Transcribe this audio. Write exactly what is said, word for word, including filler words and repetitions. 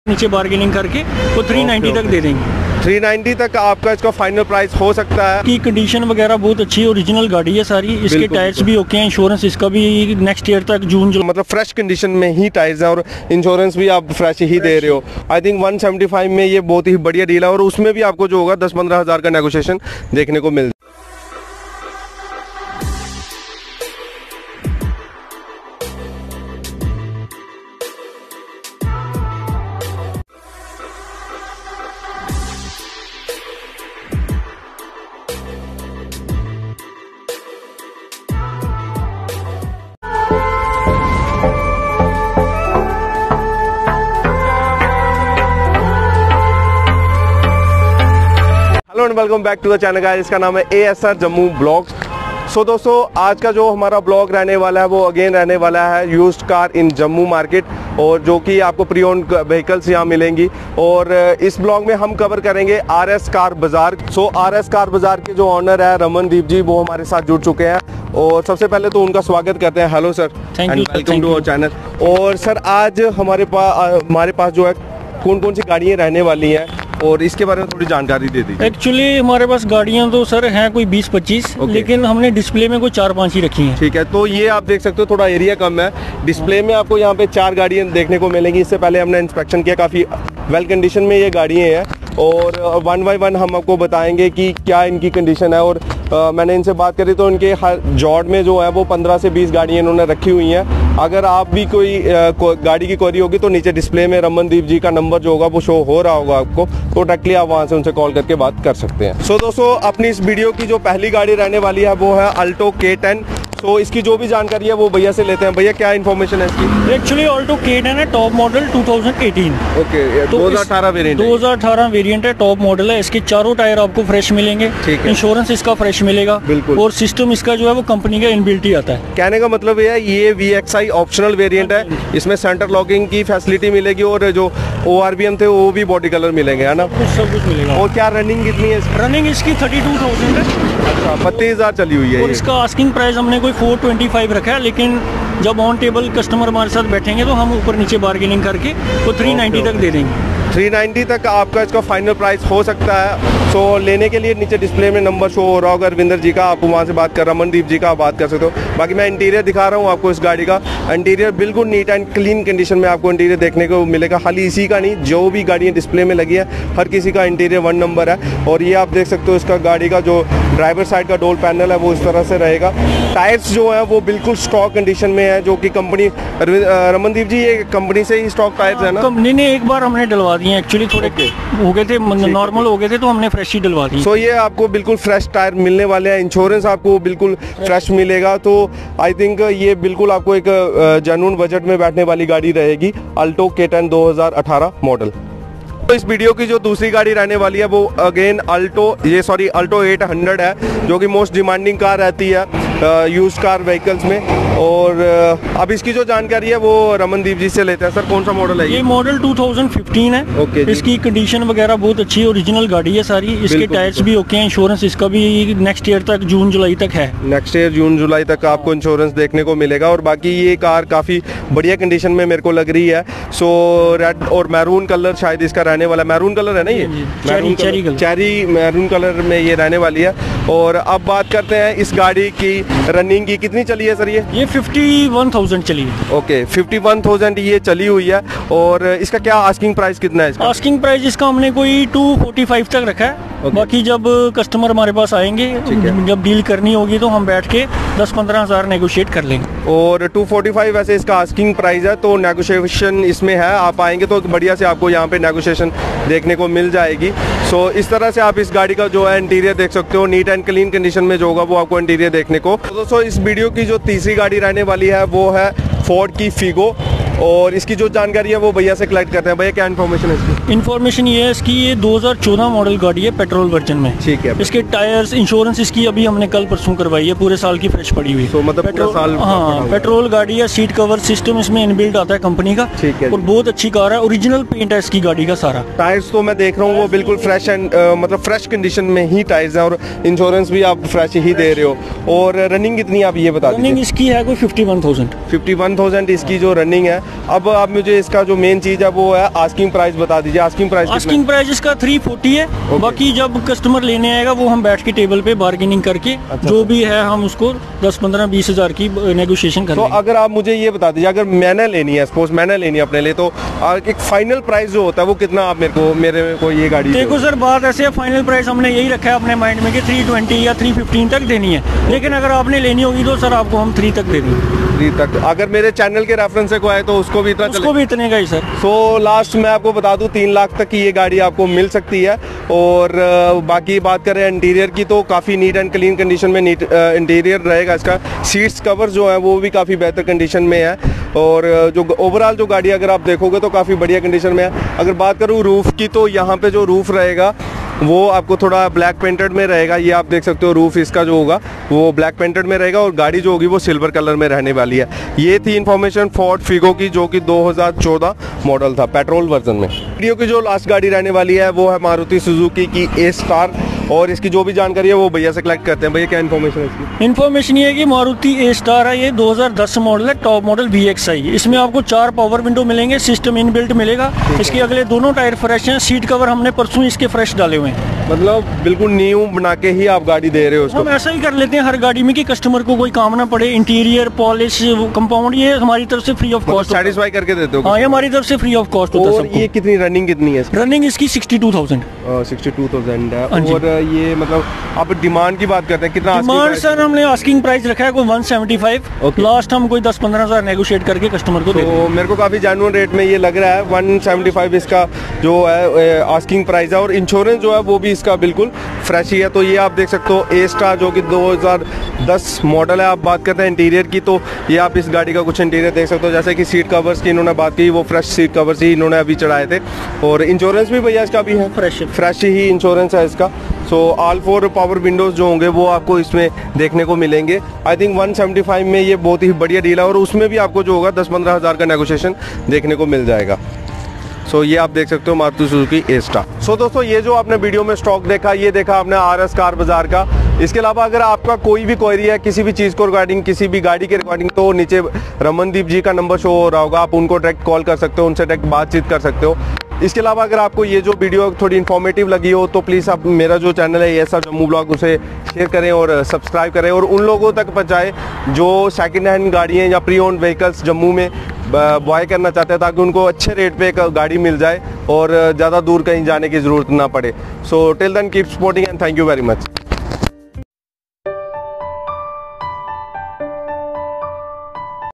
नीचे बार्गेनिंग करके वो थ्री नाइन्टी तक दे देंगे। थ्री नाइन्टी तक आपका इसका फाइनल प्राइस हो सकता है। की कंडीशन वगैरह बहुत अच्छी है, ओरिजिनल गाड़ी है सारी, इसके टायर्स भी ओके हैं, इंश्योरेंस इसका भी नेक्स्ट ईयर तक जून जुलाई मतलब फ्रेश कंडीशन में ही टायर्स हैं और इंश्योरेंस भी आप फ्रेश ही दे रहे हो। I think one seventy five में ये बहुत ही बढ़िया डील है और उसमें भी आपको जो होगा दस पंद्रह हज़ार का नेगोशिएशन देखने को मिल। Hello and welcome back to the channel guys, इसका नाम है A S R Jammu blogs. So दोस्तों, आज का जो हमारा ब्लॉग रहने वाला है वो अगेन रहने वाला है used car in Jammu market, और जो कि आपको प्री ओन व्हीकल्स यहाँ मिलेंगी। और इस ब्लॉग में हम कवर करेंगे आर एस कार बाजार। सो आर एस कार बाजार के जो ऑनर है रमनदीप जी, वो हमारे साथ जुड़ चुके हैं और सबसे पहले तो उनका स्वागत करते हैं। Hello sir, thank you, welcome to our channel. और सर, आज हमारे पास हमारे पास जो है कौन कौन सी गाड़ियाँ रहने वाली हैं और इसके बारे में थोड़ी जानकारी दे दीजिए। एक्चुअली हमारे पास गाड़ियां तो सर हैं कोई बीस पच्चीस, लेकिन हमने डिस्प्ले में कोई चार पांच ही रखी हैं। ठीक है, तो ये आप देख सकते हो थोड़ा एरिया कम है। डिस्प्ले में आपको यहाँ पे चार गाड़ियाँ देखने को मिलेंगी। इससे पहले हमने इंस्पेक्शन किया, काफ़ी वेल कंडीशन में ये गाड़ियाँ हैं और वन बाय वन हम आपको बताएंगे कि क्या इनकी कंडीशन है। और आ, मैंने इनसे बात करी तो इनके हर जॉर्ड में जो है वो पंद्रह से बीस गाड़ियाँ इन्होंने रखी हुई हैं। अगर आप भी कोई आ, को, गाड़ी की क्वेरी होगी तो नीचे डिस्प्ले में रमनदीप जी का नंबर जो होगा वो शो हो रहा होगा आपको, तो डायरेक्टली आप वहाँ से उनसे कॉल करके बात कर सकते हैं। सो so, दोस्तों, अपनी इस वीडियो की जो पहली गाड़ी रहने वाली है वो है अल्टो के टेन। तो इसकी जो भी जानकारी है वो भैया से लेते हैं। भैया, क्या इन्फॉर्मेशन है इसकी? एक्चुअली ऑल्टो के टेन है, top model two thousand eighteen. Okay, दो हज़ार अठारह वेरिएंट दो हज़ार अठारह वेरिएंट है, टॉप मॉडल है। इसके चारों टायर आपको फ्रेश मिलेंगे, इंश्योरेंस इसका फ्रेश मिलेगा, बिल्कुल, और सिस्टम इसका जो है वो कंपनी का इनबिल्ट ही आता है। कहने का मतलब ये है, ये V X I optional variant है, इसमें सेंटर लॉकिंग की फैसिलिटी मिलेगी और जो ओ आर बी एम थे वो भी बॉडी कलर मिलेंगे, है ना? कुछ सब कुछ मिलेगा। और क्या रनिंग कितनी है? रनिंग इसकी थर्टी टू थाउजेंड है। अच्छा, बत्तीस हजार चली हुई है। और इसका आस्किंग प्राइस हमने कोई फोर ट्वेंटी फाइव रखा है, लेकिन जब ऑन टेबल कस्टमर हमारे साथ बैठेंगे तो हम ऊपर नीचे बार्गेनिंग करके वो थ्री नाइन्टी तक दे देंगे। थ्री नाइन्टी तक आपका इसका फाइनल प्राइस हो सकता है। सो लेने के लिए नीचे डिस्प्ले में नंबर शो हो रहा होगा रविंदर जी का, आप वहाँ से बात कर, रमनदीप जी का आप बात कर सकते हो। बाकी मैं इंटीरियर दिखा रहा हूँ आपको इस गाड़ी का। इंटीरियर बिल्कुल नीट एंड क्लीन कंडीशन में आपको इंटीरियर देखने को मिलेगा। खाली इसी का नहीं, जो भी गाड़ियाँ डिस्प्ले में लगी है हर किसी का इंटीरियर वन नंबर है। और ये आप देख सकते हो इसका गाड़ी का जो ड्राइवर साइड का डोर पैनल है वो इस तरह से रहेगा। टायर्स जो है वो बिल्कुल स्टॉक कंडीशन में है, जो कि कंपनी, रमनदीप जी, ये कंपनी से ही स्टॉक टायर्स है ना? कंपनी ने एक बार हमने डलवा दिए, एक्चुअली थोड़े हो गए थे, नॉर्मल हो गए थे, तो हमने फ्रेश ही डलवा दी। सो ये आपको बिल्कुल फ्रेश टायर मिलने वाले हैं, इंश्योरेंस आपको बिल्कुल फ्रेश मिलेगा। तो आई थिंक ये बिल्कुल आपको एक जेन्युइन बजट में बैठने वाली गाड़ी रहेगी, अल्टो के टेन दो हज़ार अठारह मॉडल। तो इस वीडियो की जो दूसरी गाड़ी रहने वाली है वो अगेन अल्टो ये सॉरी अल्टो एट हंड्रेड है, जो कि मोस्ट डिमांडिंग कार रहती है यूज्ड कार व्हीकल्स में। और अब इसकी जो जानकारी है वो रमनदीप जी से लेते हैं। सर, कौन सा मॉडल है ये? ये मॉडल टू थाउजेंड फिफ्टीन है। ओके, इसकी कंडीशन वगैरह बहुत अच्छी है, ओरिजिनल गाड़ी है सारी, इसके टायर्स भी ओके हैं, इंश्योरेंस इसका भी नेक्स्ट ईयर तक जून जुलाई तक है। नेक्स्ट ईयर जून जुलाई तक आपको इंश्योरेंस देखने को मिलेगा। और बाकी ये कार काफ़ी बढ़िया कंडीशन में मेरे को लग रही है। सो रेड और मैरून कलर शायद इसका रहने वाला, मैरून कलर है ना ये? Maroon cherry colour, cherry maroon colour में ये रहने वाली है। और अब बात करते हैं इस गाड़ी की रनिंग की, कितनी चली है सर? ये ये फिफ्टी वन थाउजेंड चली है। ओके, फिफ्टी वन थाउजेंड ये चली हुई है। और इसका क्या आस्किंग प्राइस कितना है इसका? आस्किंग प्राइस इसका हमने कोई टू फोर्टी फाइव तक रखा है। okay. बाकी जब कस्टमर हमारे पास आएंगे, जब डील करनी होगी तो हम बैठ के दस पंद्रह हजार नेगोशिएट कर लेंगे। और टू फोर्टी फाइव वैसे इसका आस्किंग प्राइस है, तो नेगोशिएशन इसमें है। आप आएंगे तो बढ़िया से आपको यहाँ पे नेगोशिएशन देखने को मिल जाएगी। सो so, इस तरह से आप इस गाड़ी का जो है इंटीरियर देख सकते हो, नीट एंड क्लीन कंडीशन में जो होगा वो आपको इंटीरियर देखने को। तो दोस्तों, इस वीडियो की जो तीसरी गाड़ी रहने वाली है वो है फोर्ड की फिगो। और इसकी जो जानकारी है वो भैया से कलेक्ट करते हैं। भैया, क्या इन्फॉर्मेशन है इसकी? इन्फॉर्मेशन ये है इसकी, ये दो हज़ार चौदह मॉडल गाड़ी है, पेट्रोल वर्जन में। ठीक है। इसके टायर्स, इंश्योरेंस इसकी अभी हमने कल परसों करवाई है, पूरे साल की फ्रेश पड़ी हुई। तो मतलब पेट्रोल, पूरा साल? हाँ, पेट्रोल गाड़ी है, सीट कवर सिस्टम इसमें इनबिल्ट आता है कंपनी का। ठीक है। और बहुत अच्छी कार है, ओरिजिनल पेंट है इसकी गाड़ी का सारा। टायर्स तो मैं देख रहा हूँ वो बिल्कुल फ्रेश एंड मतलब फ्रेश कंडीशन में ही टायर्स हैं और इंश्योरेंस भी आप फ्रेश ही दे रहे हो। और रनिंग कितनी आप ये बता दीजिए? रनिंग इसकी है कोई fifty one thousand fifty one thousand इसकी जो रनिंग है। अब आप मुझे इसका जो मेन चीज है वो है आस्किंग प्राइस बता दीजिए। आस्किंग प्राइस आस्किंग प्राइस इसका थ्री फोर्टी है। okay. बाकी जब कस्टमर लेने आएगा वो हम बैठ के टेबल पे बार्गेनिंग करके अच्छा, जो भी है हम उसको दस पंद्रह बीस हजार की नेगोशिएशन कर लेंगे। तो अगर आप मुझे ये बता दीजिए, अगर मैंने लेनी है, सपोज मैंने लेनी है अपने लिए, तो एक फाइनल प्राइस जो होता है वो कितना आप मेरे को मेरे को ये गाड़ी? देखो सर, बात ऐसे है, फाइनल प्राइस हमने यही रखा है अपने माइंड में कि थ्री ट्वेंटी या थ्री फिफ्टीन तक देनी है, लेकिन अगर आपने लेनी होगी तो सर आपको हम थ्री तक दे देंगे। थ्री तक अगर मेरे चैनल के रेफरेंस से कोई आए तो उसको भी इतना उसको भी इतने का ही सर। सो लास्ट मैं आपको बता दूं तीन लाख तक की ये गाड़ी आपको मिल सकती है। और बाकी बात करें इंटीरियर की तो काफ़ी नीट एंड क्लीन कंडीशन में नीट इंटीरियर रहेगा इसका। सीट्स कवर जो है वो भी काफ़ी बेहतर कंडीशन में है, और जो ओवरऑल जो गाड़ी अगर आप देखोगे तो काफ़ी बढ़िया कंडीशन में है। अगर बात करूँ रूफ़ की तो यहाँ पे जो रूफ़ रहेगा वो आपको थोड़ा ब्लैक पेंटेड में रहेगा। ये आप देख सकते हो रूफ़ इसका जो होगा वो ब्लैक पेंटेड में रहेगा, और गाड़ी जो होगी वो सिल्वर कलर में रहने वाली है। ये थी इन्फॉर्मेशन फोर्ड फिगो की, जो कि दो हज़ार चौदह मॉडल था पेट्रोल वर्जन में। वीडियो की जो लास्ट गाड़ी रहने वाली है वो है मारुति सुजुकी की ए स्टार, और इसकी जो भी जानकारी है वो भैया से कलेक्ट करते हैं। भैया क्या इन्फॉर्मेशन है इसकी? इन्फॉर्मेशन ये है कि मारुति ए स्टार है, ये दो हज़ार दस मॉडल है, top model V X I. इसमें आपको चार पावर विंडो मिलेंगे, सिस्टम इन बिल्ट मिलेगा। इसके अगले दोनों टायर फ्रेश हैं, सीट कवर हमने परसों इसके फ्रेश डाले हुए हैं। मतलब बिल्कुल न्यू बना के ही आप गाड़ी दे रहे हो उसको? हम ऐसा ही कर लेते हैं हर गाड़ी में कि कस्टमर को कोई काम ना पड़े। इंटीरियर पॉलिश कंपाउंड ये हमारी तरफ से फ्री ऑफ कॉस्ट सेटिस्फाई करके देते हो? हाँ, ये हमारी तरफ से फ्री ऑफ कॉस्ट होता है। और ये कितनी रनिंग कितनी है? रनिंग इसकी sixty two thousand sixty two thousand है। और ये मतलब आप डिमांड की बात करते हैं, कितना डिमांड सर? हमने आस्किंग प्राइस रखा है कोई वन सेवेंटी फाइव। लास्ट हम कोई दस पंद्रह हजार नेगोशिएट करके कस्टमर को देते हैं। मेरे को काफी जेन्युइन रेट में ये लग रहा है। वन सेवेंटी फाइव इसका जो है आस्किंग प्राइस है, और इंश्योरेंस जो है वो भी इसका बिल्कुल फ्रेश ही है। तो ये आप देख सकते हो ए स्टार जो कि दो हज़ार दस मॉडल है। आप बात करते हैं इंटीरियर की तो ये आप इस गाड़ी का कुछ इंटीरियर देख सकते हो, जैसे कि सीट कवर्स की इन्होंने बात की, वो फ्रेश सीट कवर्स ही इन्होंने अभी चढ़ाए थे। और इंश्योरेंस भी भैया इसका भी है फ्रेश फ्रेश ही इंश्योरेंस है इसका। So all four power windows जो होंगे वो आपको इसमें देखने को मिलेंगे। I think one seventy five में ये बहुत ही बढ़िया डील है, और उसमें भी आपको जो होगा दस पंद्रह हज़ार का नेगोशिएशन देखने को मिल जाएगा। सो so, ये आप देख सकते हो Maruti Suzuki A star. So दोस्तों, ये जो आपने वीडियो में स्टॉक देखा, ये देखा आपने आर एस कार बाजार का। इसके अलावा अगर आपका कोई भी क्वेरी है किसी भी चीज़ को रिगार्डिंग, किसी भी गाड़ी के रिगार्डिंग, तो नीचे रमनदीप जी का नंबर शो हो रहा होगा, आप उनको डायरेक्ट कॉल कर सकते हो, उनसे डायरेक्ट बातचीत कर सकते हो। इसके अलावा अगर आपको ये जो वीडियो थोड़ी इन्फॉर्मेटिव लगी हो तो प्लीज़ आप मेरा जो चैनल है एएसआर जम्मू ब्लॉग उसे शेयर करें और सब्सक्राइब करें, और उन लोगों तक पहुँचाएं जो सेकंड हैंड गाड़ियाँ या प्री ओन्ड व्हीकल्स जम्मू में बाय करना चाहते हैं, ताकि उनको अच्छे रेट पे एक गाड़ी मिल जाए और ज़्यादा दूर कहीं जाने की ज़रूरत ना पड़े। So till then keep supporting and thank you very much.